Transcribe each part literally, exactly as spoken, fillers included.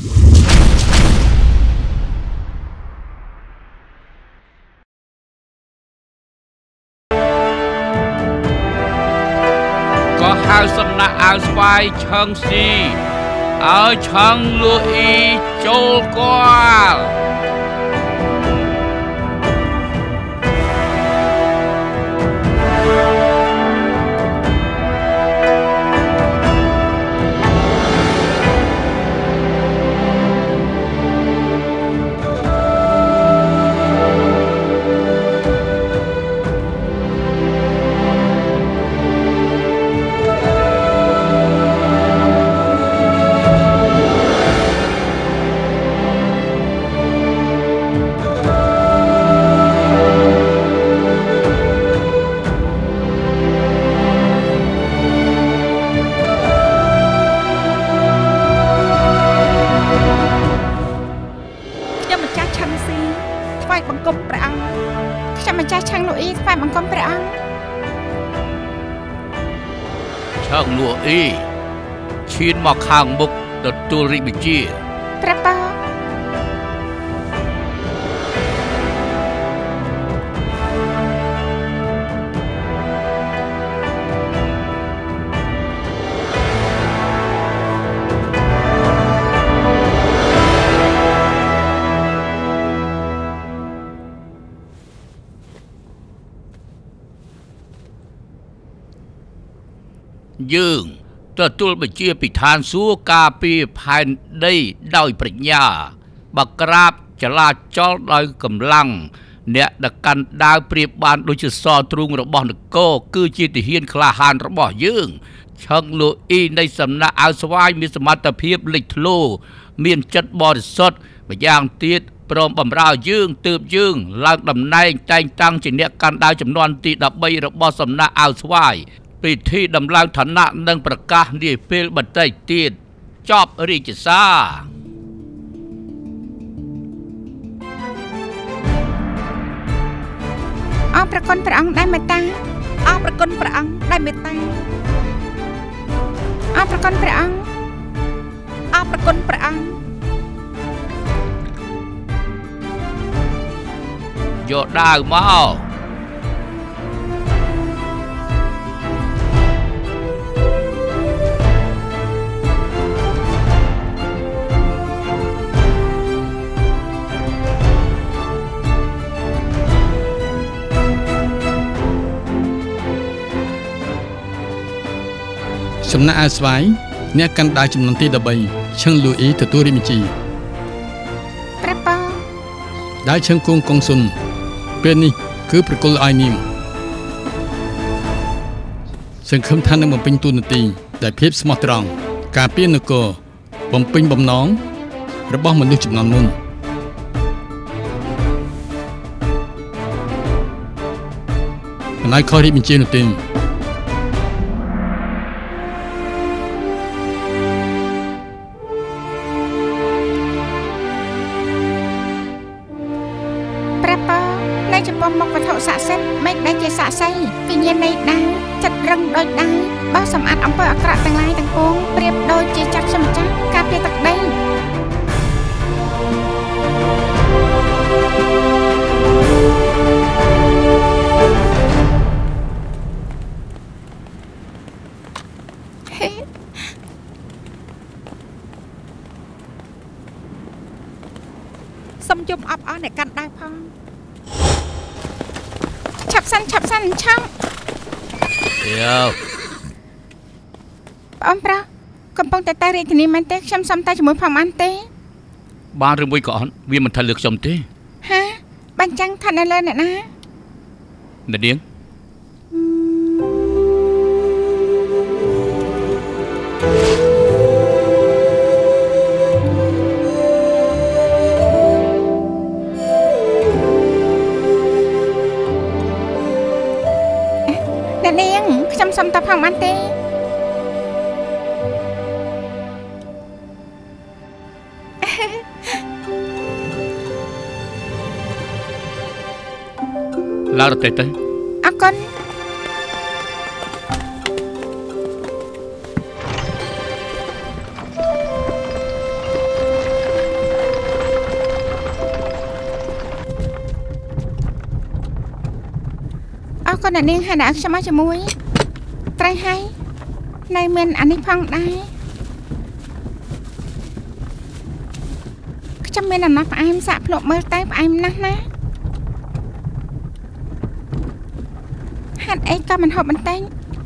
ก็หาสำนักอาสวายเชิงซีเอาเชิงลุยโจลกวาลช่างลัวอีชีนมาข้างบุกตตุริบิจีประปายืงตตุลบเจียปิทานสู้กาปีภายได้ได้ปริญญาบักราบจลาจอได้กำลังเนี่ยดักกันดาวเปรียบบานโดยจุดซอตรุงระบอบนโก้คือจิตเฮียนคลาหานระบอบยืงช่างลุยในสำนักอาสวายมีสมรรถเพียบลิทโลมีนจัดบริสุทธิ์บางตีดพร้อมบำรายืงตืบยืงลางดำในแต่งตั้งจิตเนี่ยการดาวจำนวนตีดับใบระบอบสำนักอาสวายปีที่ดำลังฐานะนังประกาศดีเปลบัดได้ตีดจอบริจิซาเอาประกนพระองค์ได้เมตตาเอาประกนพระองค์ได้เมตตาเอาประกนพระองค์เอาประกนพระองค์โยดาวมาสำนักอาสวายเนี่ยกันได้จำนวนที่ดับใบเชิงลุยตตุริมิจีประปาได้เชิงกงกงสุนเป็นนี่คือประกอบไอนิมซึ่งคำท่านนั้นมันเป็นตัวนาทีได้เพียบสมอตรองการเปลี่ยนนกบำเป็นบำน้องระบอบมนุษย์จำนวนมุนนายคอริมิจีนติงมกวัฏสะเส้นไม่ได้เจสะไซวิญญาณในได้จัดรังโดยได้บ้าสำอัดอำเภออักระต่างลายต่างปวงเปรียบโดยเจจักสมจักกาเปียตักได้สมยุมอับเอาในการได้พองฉับสั้นฉับสั้นช่างเดี๋ยวอมปะกำปองแต่ตาเรียนที่นี่มันเตะช้ำซ้ำตาจมูกผ่ามันเตะบ้านเรื่องบุยก่อนวิ่งมันทะลึกจมเตะฮะบันจังทันอะไรเนี่ยนะเดี๋ยวเดี๋ยวเนียงจำสมตาพังมันเต้ลาเตเต้อาก่อน con nạn niên hay đã cho má cho muối trai hay này mình anh đi phong đây trong mình là nó phải em sạp lộ mơ tay phải em nát ná hạt ấy con mình hộp bánh tay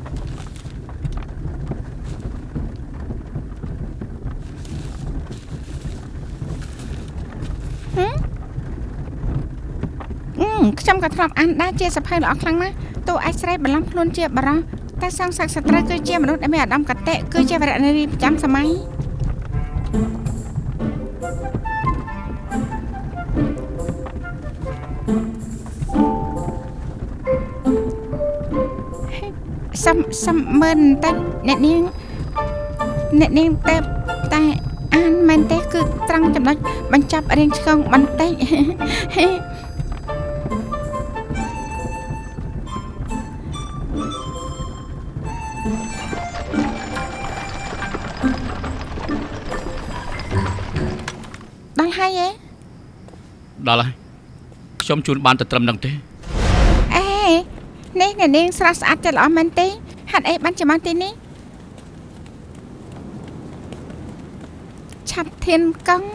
trong cả thọp ăn đã chia sập hai lọ khăn ná tôi ai sẽ bật lắm luôn chia bà đó ta sang sạc sạc ra cứ chia mà nó đã mẹ đâm cả tệ cứ chia vào đây đi chăm sao máy xăm xăm mơn tay nè niên nè niên tay tay ăn men tay cứ trăng chậm nói bánh chắp ở đây không bánh tayដល់ហើយឯងដល់ហើយខ្ញុំជូនបានតែត្រឹមហ្នឹងទេអេនេះអ្នកនាងស្រស់ស្អាតចិត្តល្អមែនទេហេតុអីបានជាបានទីនេះឆាប់ធានកង់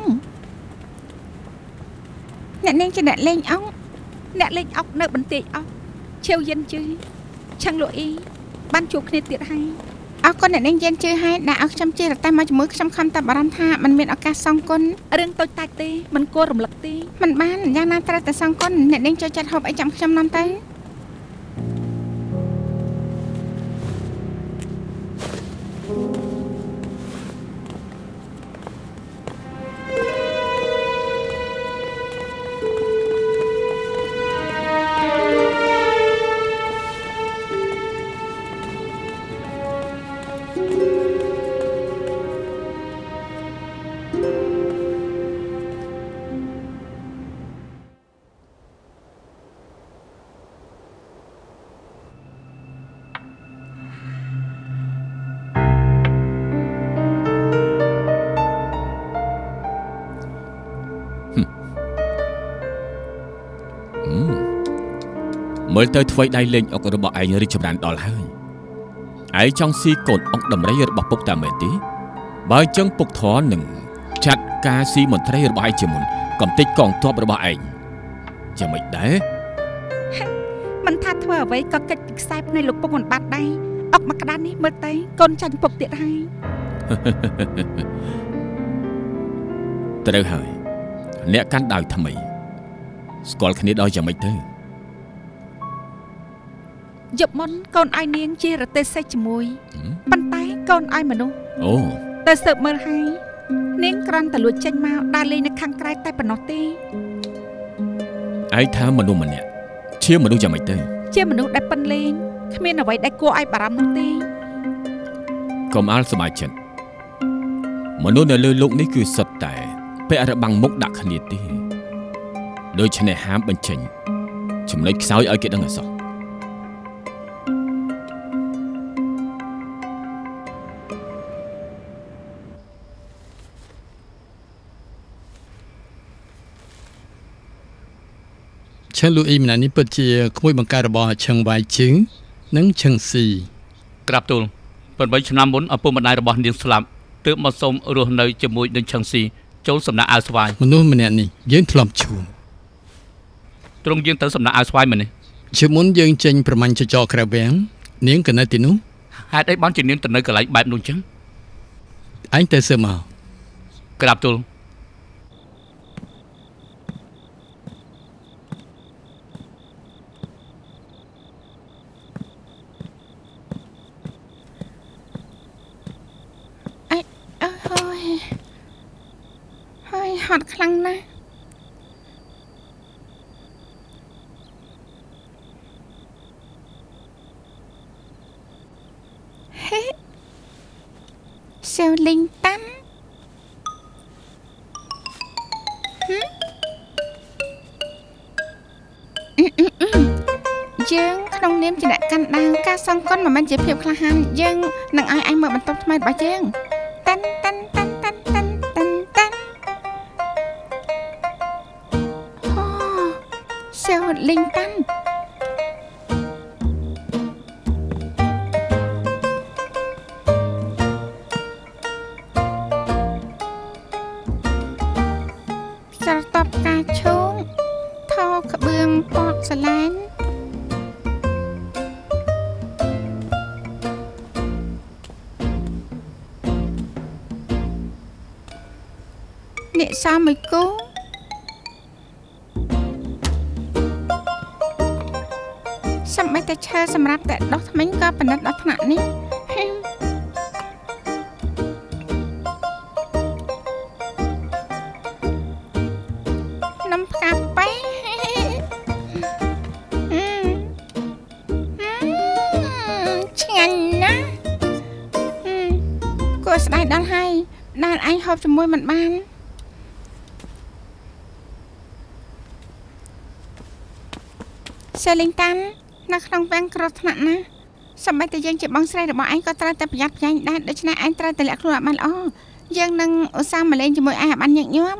អ្នកនាងជាអ្នកលេងអុកអ្នកលេងអុកនៅបន្ទាយអុកឈាវយិនជឺឆាំងលូអ៊ីបានជួបគ្នាទៀតហើយអរគុណអ្នកនាងយិនជឺហើយដែលឲ្យខ្ញុំជិះរតែមកជាមួយខ្ញុំខំតែបារម្ភថាมันមានឱកាសសងគុណរឿងតូចតាចទេมันគួររំលឹកទេมันបានយ៉ាងណាត្រូវតែសងគុណអ្នកនាងចូលចិត្តហូបអីចាំខ្ញុំនាំទៅមើលទៅធ្វើដៃលេងអុករបស់ឯងរីកចម្រើនដល់ហើយឯងចង់ស៊ីកូនអុកដំរីរបស់ពុកតាមែនទេបើអញ្ចឹងពុកធរនឹងចាត់ការស៊ីមន្ត្រីរបស់ឯងជាមុនកំទេចកងទ័ពរបស់ឯងយ៉ាងម៉េចដែរមិនថាធ្វើអ្វីក៏កិច្ចពីខ្សែនៃលោកពុកមិនបាត់ដែរអុកមកក្តាននេះមើលទៅកូនចាញ់ពុកទៀតហើយត្រូវហើយអ្នកកាន់ដាវថ្មីស្គាល់គ្នាដល់យ៉ាងម៉េចទៅយប់មុនកូនឲ្យនាងជារទេះសេះជាមួយប៉ុន្តែកូនឲ្យមនុស្សអូទៅស៊ើបមើលហើយនាងគ្រាន់តែលួចចេញមកដើរលេងនៅខាងក្រៅតែប៉ុណ្ណោះទេឯងថាមនុស្សម្នាក់ជាមនុស្សយ៉ាងម៉េចទៅជាមនុស្សដែលប៉ិនលេងគ្មានអ្វីដែលគួរឲ្យបារម្ភនោះទេកុំអាលសប្បាយចិត្តមនុស្សនៅលើលោកនេះគឺសុទ្ធតែពាក់របាំងមុខដាក់គ្នាទេដូច្នេះហាមបញ្ចេញចំណុចខ្សោយឲ្យគេដឹងអសោះឆឹងលូអ៊ីម្នាក់នេះពិតជាក្មួយបង្ការរបស់ឆឹងវ៉ៃជឹងនិងឆឹងស៊ីក្រាបទូលប៉ុន្មានឆ្នាំមុនឪពុកម្ដាយរបស់នាងស្លាប់ទើបមកសូមរស់នៅជាមួយនឹងឆឹងស៊ីចូលសំណាក់អាវស្វាយមនុស្សម្នាក់នេះយើងធ្លាប់ជួបត្រង់យើងទៅសំណាក់អាវស្វាយមែនទេជាមុនយើងចេញប្រមាញ់ចចក្រៅវាំងនាងក៏នៅទីនោះហេតុអីបានជានាងទៅនៅកន្លែងបែបនោះចឹងឯងទៅសើមកក្រាបទូលហត់ខ្លាំងណាស់ហេសាវលីងតាន់យើងក្នុងនាមជាអ្នកកាន់ដាវការសងគុណមិនមែនជាភាពក្លាហានយើងនឹងឲ្យឯងមើលបន្ទប់ថ្មីរបស់យើងតាន់តាន់តាន់តាន់តាន់សាវលីងតាន់ស្រទាប់ការឈោងថោក្បឿងពកស្រឡាញ់អ្នកសមមួយគូសម្បត្តិឈើសម្រាប់តែដោះធ្មេញក៏ប៉និតដល់ថ្នាក់នេះនំផ្កាប៉ែឆ្ងាញ់ណាស់គួរស្ដាយដល់ហើយដែលឯងហូបជាមួយមិនបានសេលីងតាន់នៅក្នុងវាំងគ្រោះថ្នាក់ណាសម្បីតែយើងជាបងស្រីរបស់ឯងក៏ត្រូវតែប្រយ័ត្នប្រយែងដែរដូច្នេះឯងត្រូវតែលាក់ខ្លួនឲ្យបានល្អយើងនឹងឧស្សាហ៍មកលេងជាមួយឯងឲ្យបានញឹកញាប់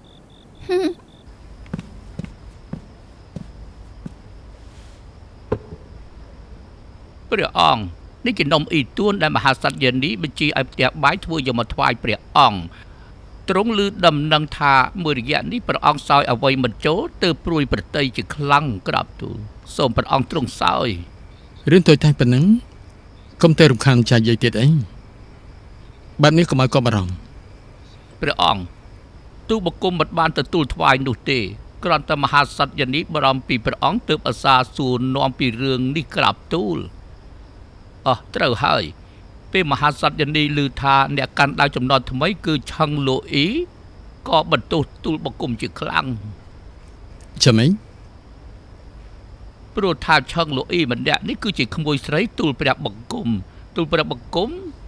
ព្រះអង្គនេះជានំអ៊ីទួនដែលមហាក្សត្រយានីបញ្ជាឲ្យផ្ទះបាយធ្វើយកមកថ្វាយព្រះអង្គទ្រង់ឮដំណឹងថាមួយរយៈនេះព្រះអង្គសោយអ្វីមិនចូលទើបព្រួយប្រតិយជាខ្លាំងក្រាបទូលសូមព្រះអង្គទ្រង់សោយរឿងតូចតែប៉ុណ្ណឹងកុំតែរំខានចាយយាយទៀតអីបែបនេះកុំឲ្យកប់អារម្មណ៍ព្រះអង្គទូបង្គំមិនបានទទួលថ្វាយនោះទេគ្រាន់តែមហាក្សត្រយានីបារម្ភពីព្រះអង្គទើបអាសាសួរនាំពីរឿងនេះក្រាបទូលអោះត្រូវហើយពេលមហាក្សត្រយានីឮថាអ្នកកាន់ដាវចំណត់ថ្មីគឺឆឹងលូអ៊ីក៏បន្ទោសទូលបង្គំជាខ្លាំងចាំម៉េចព្រោះថាឆឹងលូអ៊ីម្នាក់នេះគឺជាក្មួយស្រីទូលព្រះបង្គំទូលព្រះបង្គំ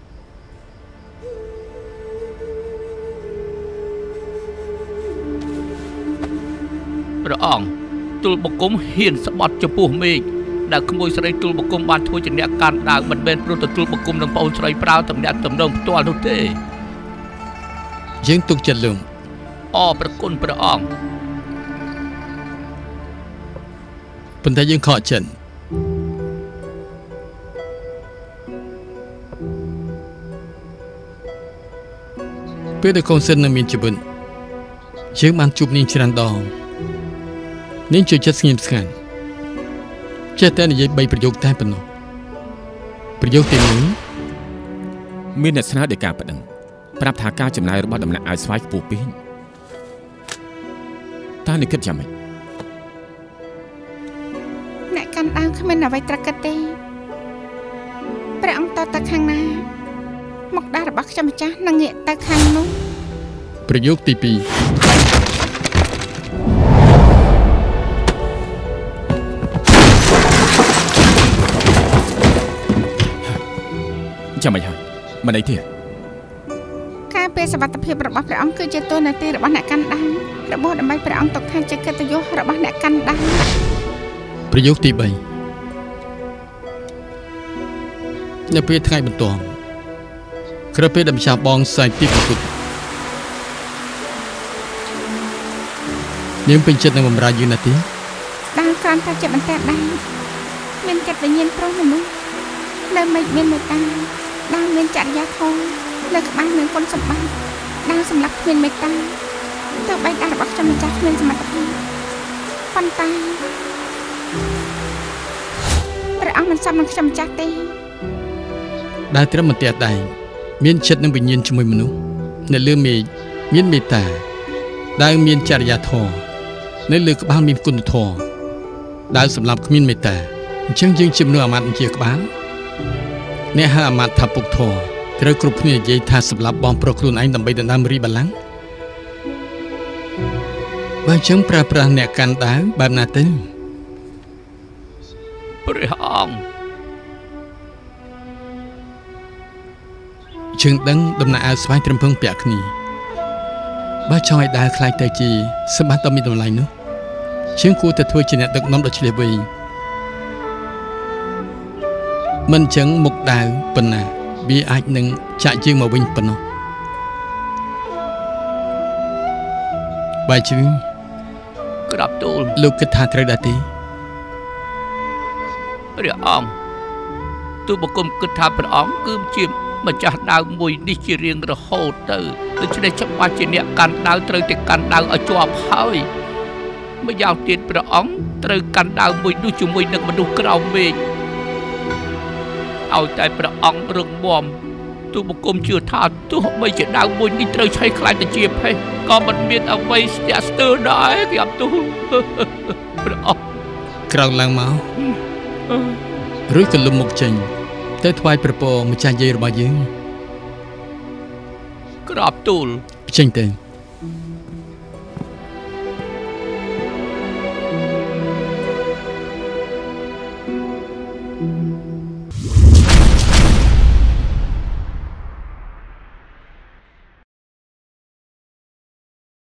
ព្រះអង្គទូលបង្គំហ៊ានស្បត់ចំពោះមេឃដែលក្មួយស្រីទូលបង្គំបានធ្វើជាអ្នកកាន់ដាវមិនមែនព្រោះទទួលបង្គំនឹងប្អូនស្រីប្រើតំណាក់តំណងផ្ទាល់នោះទេយើងទុកចិត្តលំអរព្រះគុណព្រះអង្គប៉ុន្តែយើងខកចិត្តពេលដែលកូនសិននៅមានជីវិតយើងបានជួបនាងច្រើនដងនាងជួយចិត្តស្ងៀមស្ងាត់ចេះតែនិយាយបីប្រយោគតែប៉ុណ្ណោះប្រយោគទីមួយមានអ្នកស្នើដោយការប្តឹងប្រាប់ថាការចំណាយរបស់ដំណាក់ឲ្យស្វាយខ្ពស់ពេកតើអ្នកគិតយ៉ាងម៉េចអ្នកកាន់ដាវគ្មានអ្វីត្រូវគិតទេព្រះអង្គតទៅខាងណាមកដារបស់ខ្ញុំម្ចាស់នឹងងាកទៅខាងនោះប្រយោគទីពីរចាំមិនហើយមិនអីទេការពេលសុវត្ថិភាពរបស់ព្រះអង្គគឺជាតួនាទីរបស់អ្នកកាន់ដាវរបួសដើម្បីព្រះអង្គទុកថាជាកិត្តិយសរបស់អ្នកកាន់ដាវប្រយោគទីបីនៅពេលថ្ងៃបន្ទាប់ក្រោយពេលដែលម្ចាស់បងសាយទីប្រគុតនាងពេញចិត្តនឹងបម្រើយើងណាទេដាវគ្រាន់តែជាបន្តែដែរមានចិត្តវិញ្ញាណប្រុសមនុស្សនៅមិនមានមេត្តាដាវមានចរិយាធម៌លើក្បាលមានគុណសម្បត្តិដាវសម្រាប់គ្មានមេត្តាទោះបីដាវរបស់ខ្ញុំម្ចាស់គ្មានសមត្ថភាពប៉ុន្តែព្រះអង្គមិនសមនឹងខ្ញុំម្ចាស់ទេដែលត្រឹមតែដែរមានចិត្តនិងវិញ្ញាណជាមួយមនុស្សនៅលើមេឃមានមេត្តាដែលមានចរិយាធម៌នៅលើក្បាលមានគុណធម៌ដែលសម្រាប់គ្មានមេត្តាអញ្ចឹងយើងជាមនុស្សអាមាត្យជាក្បាលអ្នកហៅអាមាត្យថាពុកធរត្រូវគ្រប់គ្នានិយាយថាសម្រាប់បងប្រុសខ្លួនឯងដើម្បីដណ្ដើមរីបល្ល័ង្កបើអញ្ចឹងប្រើប្រាស់អ្នកកាន់ដាវបែបណាទៅព្រះអង្គជើងដឹងដំណាក់អាវស្វាយត្រឹមពឹងពាក់គ្នាបើចង់ឲ្យដាវខ្លាយទៅជាសម្បត្តិដ៏មានតម្លៃនោះជើងគួរតែធ្វើជាអ្នកដឹកនាំដ៏ឆ្លាតវៃមិនអញ្ចឹងមុខដាវប៉ុណ្ណាវាអាចនឹងចាក់យើងមកវិញប៉ុណ្ណោះបាយជឿក្រាបទូលលោកគិតថាត្រូវដែរទេព្រះអង្គទូបង្គំគិតថាព្រះអង្គគឺជាម្ចាស់ដាវមួយនេះជារៀងរហូតទៅដូច្នេះច្បាស់ជាអ្នកកាន់ដាវត្រូវតែកាន់ដាវឲ្យជាប់ហើយម្យ៉ាងទៀតព្រះអង្គត្រូវកាន់ដាវមួយនោះជាមួយនឹងមនុស្សក្រោមមេឃឲ្យតែព្រះអង្គរឹងមាំទូបង្គំជឿថាទោះបីជាដាវមួយនេះត្រូវឆេះខ្លាចទៅជាភេសក៏មិនមានអ្វីស្ទាក់ស្ទើរដែរគេអត់ទូព្រះអង្គក្រោកឡើងមកឬក៏លំមុខចេញទៅថ្វាយព្រះពរម្ចាស់យាយរបស់យើងក្រាបទូលចេញទៅ